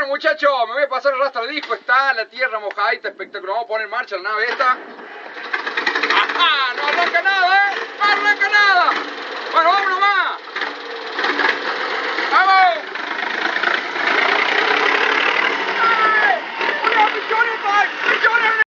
muchachos, me voy a pasar el rastro de disco. Está la tierra mojadita, espectacular. Vamos a poner en marcha la nave esta. ¡Ajá! ¡No arranca nada, eh! ¡No arranca nada!